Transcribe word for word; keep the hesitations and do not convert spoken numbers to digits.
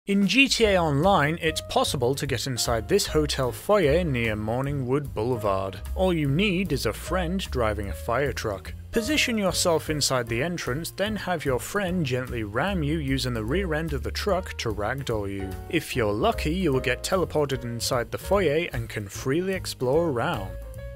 In G T A Online, it's possible to get inside this hotel foyer near Morningwood Boulevard. All you need is a friend driving a fire truck. Position yourself inside the entrance, then have your friend gently ram you using the rear end of the truck to ragdoll you. If you're lucky, you will get teleported inside the foyer and can freely explore around.